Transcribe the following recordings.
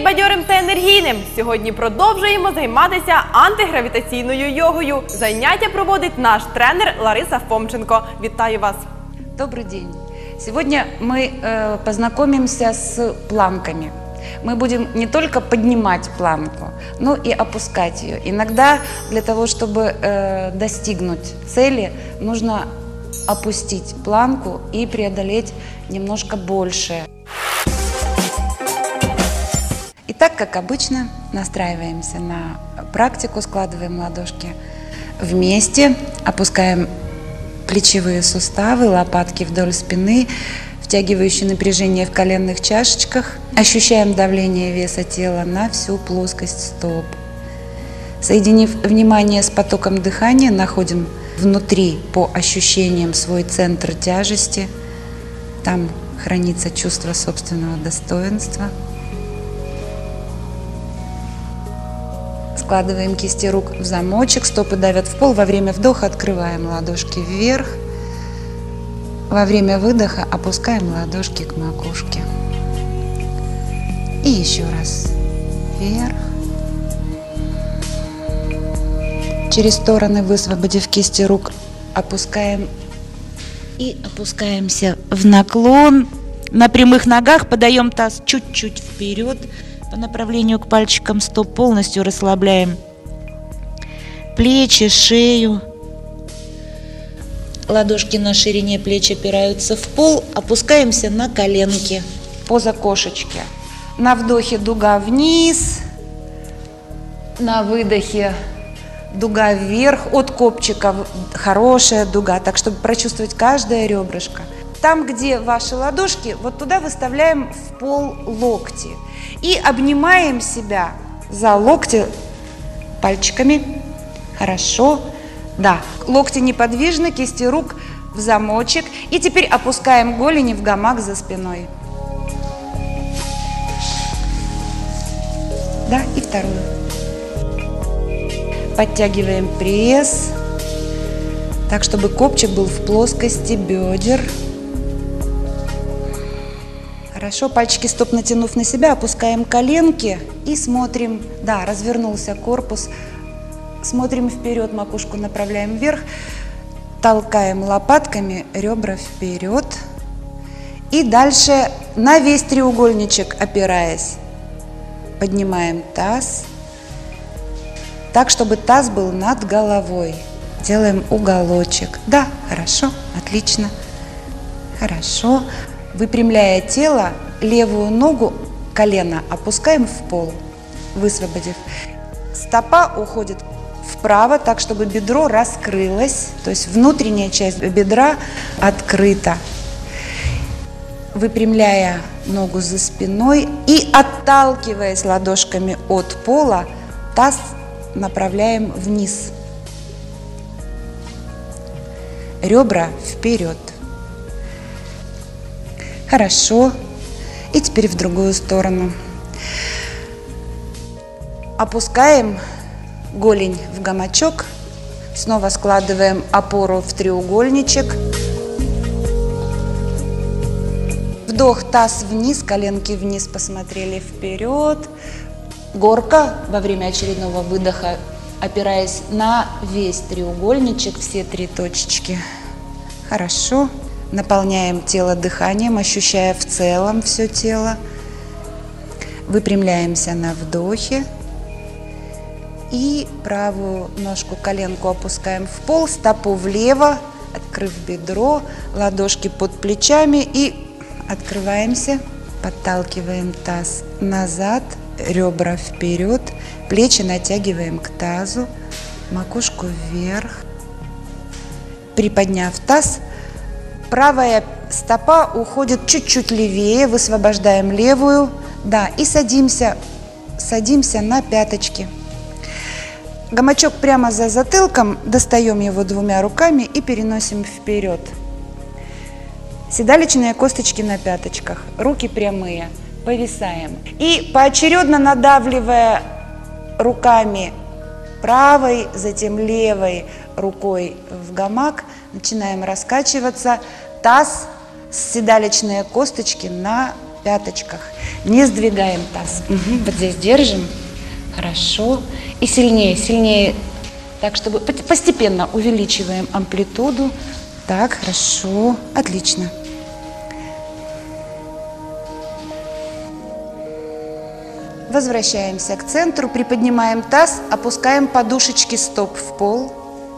бадьорим та енергійним. Сьогодні продовжуємо займатися антигравітаційною йогою. Заняття проводить наш тренер Лариса Фомченко. Вітаю вас! Добрый день! Сегодня мы познакомимся с планками. Мы будем не только поднимать планку, но и опускать ее. Иногда для того, чтобы достигнуть цели, нужно опустить планку и преодолеть немножко больше. Итак, как обычно, настраиваемся на практику, складываем ладошки вместе, опускаем плечевые суставы, лопатки вдоль спины, втягивающие напряжение в коленных чашечках. Ощущаем давление веса тела на всю плоскость стоп. Соединив внимание с потоком дыхания, находим внутри по ощущениям свой центр тяжести. Там хранится чувство собственного достоинства. Складываем кисти рук в замочек, стопы давят в пол. Во время вдоха открываем ладошки вверх. Во время выдоха опускаем ладошки к макушке. И еще раз вверх. Через стороны, высвободив кисти рук, опускаем и опускаемся в наклон. На прямых ногах подаем таз чуть-чуть вперед по направлению к пальчикам стоп. Полностью расслабляем плечи, шею. Ладошки на ширине плеч опираются в пол. Опускаемся на коленки. Поза кошечки. На вдохе дуга вниз. На выдохе дуга вверх. От копчика хорошая дуга, так чтобы прочувствовать каждое ребрышко. Там, где ваши ладошки, вот туда выставляем в пол локти. И обнимаем себя за локти пальчиками. Хорошо. Да, локти неподвижны, кисти рук в замочек. И теперь опускаем голени в гамак за спиной. Да, и вторую. Подтягиваем пресс, так, чтобы копчик был в плоскости бедер. Хорошо, пальчики стоп натянув на себя, опускаем коленки и смотрим. Да, развернулся корпус. Смотрим вперед, макушку направляем вверх. Толкаем лопатками ребра вперед. И дальше на весь треугольничек опираясь, поднимаем таз. Так, чтобы таз был над головой. Делаем уголочек. Да, хорошо, отлично. Хорошо. Выпрямляя тело, левую ногу, колено опускаем в пол, высвободив. Стопа уходит вправо, так, чтобы бедро раскрылось, то есть внутренняя часть бедра открыта. Выпрямляя ногу за спиной и отталкиваясь ладошками от пола, таз направляем вниз. Ребра вперед. Хорошо. И теперь в другую сторону. Опускаем голень в гамачок. Снова складываем опору в треугольничек. Вдох, таз вниз, коленки вниз, посмотрели вперед. Горка во время очередного выдоха, опираясь на весь треугольничек, все три точечки. Хорошо. Наполняем тело дыханием, ощущая в целом все тело. Выпрямляемся на вдохе. И правую ножку, коленку опускаем в пол, стопу влево, открыв бедро, ладошки под плечами и открываемся. Подталкиваем таз назад, ребра вперед, плечи натягиваем к тазу, макушку вверх. Приподняв таз, правая стопа уходит чуть-чуть левее, высвобождаем левую, да, и садимся на пяточки. Гамачок прямо за затылком, достаем его двумя руками и переносим вперед. Седалищные косточки на пяточках, руки прямые, повисаем. И поочередно надавливая руками правой, затем левой рукой в гамак, начинаем раскачиваться. Таз, седалищные косточки на пяточках. Не сдвигаем таз. Вот здесь держим. Хорошо. И сильнее, сильнее. Так, чтобы постепенно увеличиваем амплитуду. Так, хорошо. Отлично. Возвращаемся к центру, приподнимаем таз, опускаем подушечки стоп в пол.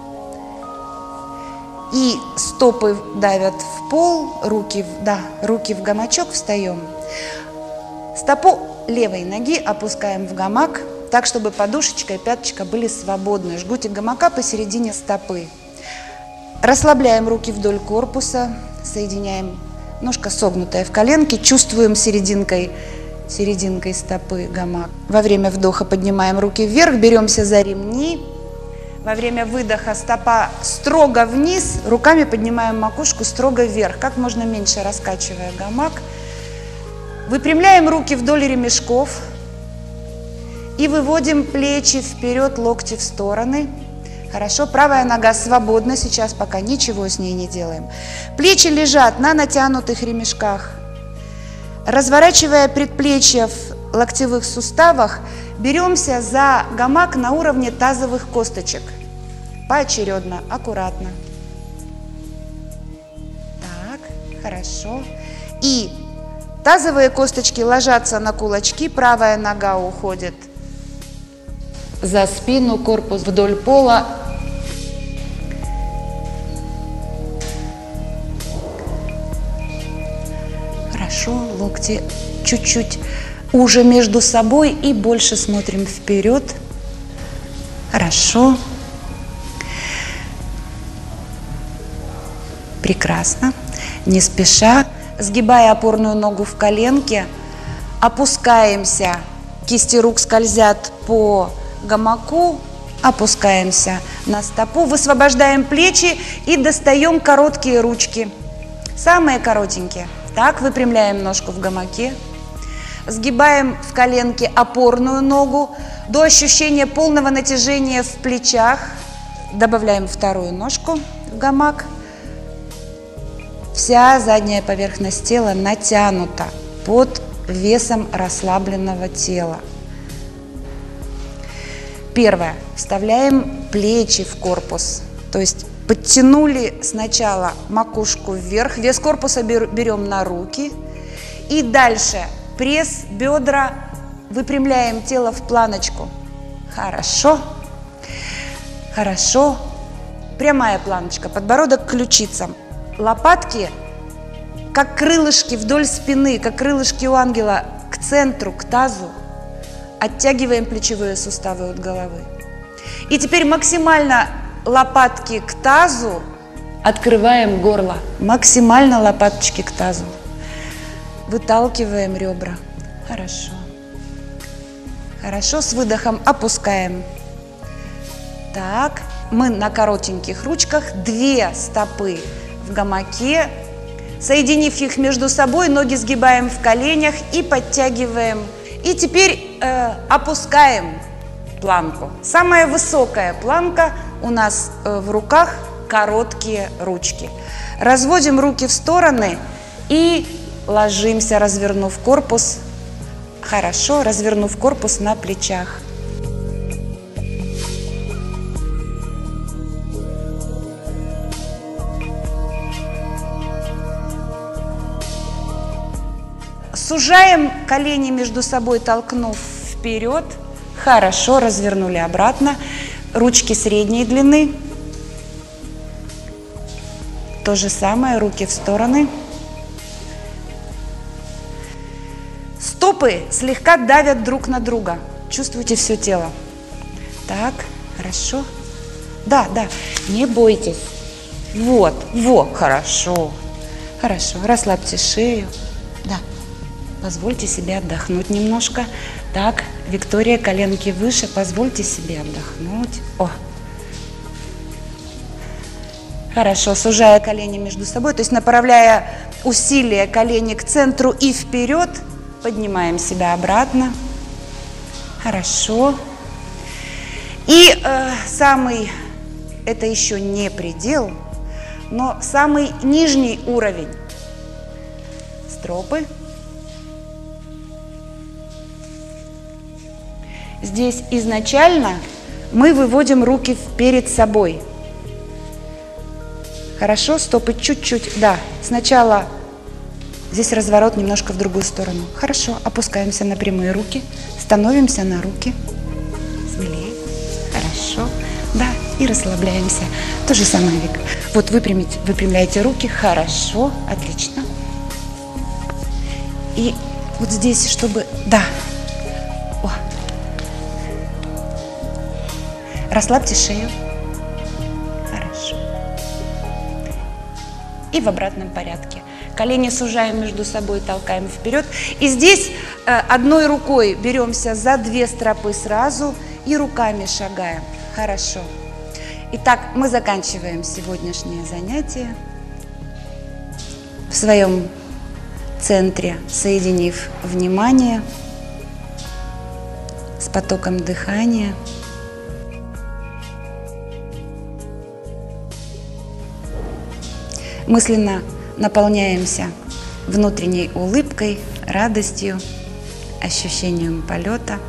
И стопы давят в пол, руки в гамачок, встаем. Стопу левой ноги опускаем в гамак, так, чтобы подушечка и пяточка были свободны. Жгутик гамака посередине стопы. Расслабляем руки вдоль корпуса, соединяем ножка согнутая в коленке, чувствуем серединкой стопы гамак. Во время вдоха поднимаем руки вверх, беремся за ремни. Во время выдоха стопа строго вниз, руками поднимаем макушку строго вверх, как можно меньше раскачивая гамак. Выпрямляем руки вдоль ремешков и выводим плечи вперед, локти в стороны. Хорошо, правая нога свободна, сейчас пока ничего с ней не делаем. Плечи лежат на натянутых ремешках. Разворачивая предплечья в локтевых суставах, беремся за гамак на уровне тазовых косточек. Поочередно, аккуратно. Так, хорошо. И тазовые косточки ложатся на кулачки, правая нога уходит за спину, корпус вдоль пола. Хорошо, локти чуть-чуть уже между собой и больше смотрим вперед. Хорошо. Прекрасно. Не спеша, сгибая опорную ногу в коленке, опускаемся. Кисти рук скользят по гамаку, опускаемся на стопу, высвобождаем плечи и достаем короткие ручки. Самые коротенькие. Так, выпрямляем ножку в гамаке. Сгибаем в коленке опорную ногу до ощущения полного натяжения в плечах. Добавляем вторую ножку в гамак. Вся задняя поверхность тела натянута под весом расслабленного тела. Первое. Вставляем плечи в корпус. То есть подтянули сначала макушку вверх, вес корпуса берем на руки. И дальше пресс, бедра, выпрямляем тело в планочку. Хорошо. Хорошо. Прямая планочка, подбородок к ключицам. Лопатки, как крылышки вдоль спины, как крылышки у ангела, к центру, к тазу. Оттягиваем плечевые суставы от головы. И теперь максимально лопатки к тазу, открываем горло. Максимально лопаточки к тазу. Выталкиваем ребра. Хорошо. Хорошо, с выдохом опускаем. Так, мы на коротеньких ручках, 2 стопы в гамаке. Соединив их между собой, ноги сгибаем в коленях и подтягиваем. И теперь опускаем планку. Самая высокая планка у нас в руках, короткие ручки. Разводим руки в стороны и ложимся, развернув корпус. Хорошо, развернув корпус на плечах. Сужаем колени между собой, толкнув вперед. Хорошо, развернули обратно. Ручки средней длины. То же самое, руки в стороны. Стопы слегка давят друг на друга. Чувствуйте все тело. Так, хорошо. Да, не бойтесь. Вот, хорошо. Хорошо, расслабьте шею. Да. Позвольте себе отдохнуть немножко. Так, Виктория, коленки выше, позвольте себе отдохнуть. О! Хорошо, сужая колени между собой, то есть направляя усилия колени к центру и вперед, поднимаем себя обратно. Хорошо. И это еще не предел, но самый нижний уровень. Стропы. Здесь изначально мы выводим руки перед собой. Хорошо, стопы чуть-чуть, да, сначала здесь разворот немножко в другую сторону. Хорошо, опускаемся на прямые руки, становимся на руки, смелее, хорошо, да, и расслабляемся. То же самое, Вика. Вот выпрямляете руки, хорошо, отлично. И вот здесь, чтобы, да, о. Расслабьте шею, хорошо. И в обратном порядке. Колени сужаем между собой, толкаем вперед. И здесь одной рукой беремся за 2 стропы сразу и руками шагаем. Хорошо. Итак, мы заканчиваем сегодняшнее занятие в своем центре, соединив внимание с потоком дыхания. Мысленно наполняемся внутренней улыбкой, радостью, ощущением полета.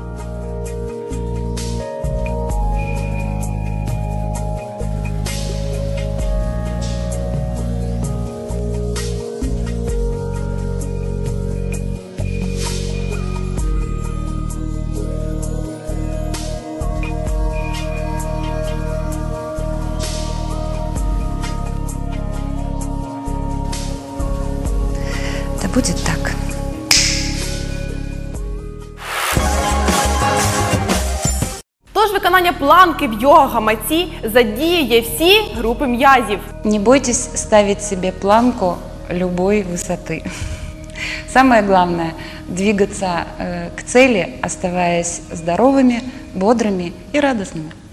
Да будет так. Тож виконання планки в йога-гамаці задіює всі групи м'язів. Не бойтесь ставить себе планку любой высоты. Самое главное – двигаться к цели, оставаясь здоровыми, бодрыми и радостными.